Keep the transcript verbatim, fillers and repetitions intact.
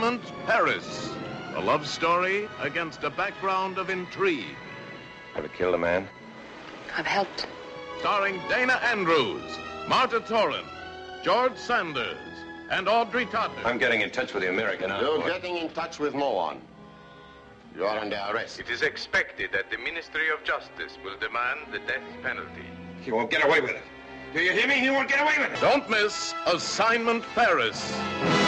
Assignment Paris. A love story against a background of intrigue. Ever killed a man? I've helped. Starring Dana Andrews, Märta Torén, George Sanders, and Audrey Totter. I'm getting in touch with the American You're envoy. getting in touch with no one. You are under arrest. It is expected that the Ministry of Justice will demand the death penalty. You won't get away with it. Do you hear me? You won't get away with it. Don't miss Assignment Paris.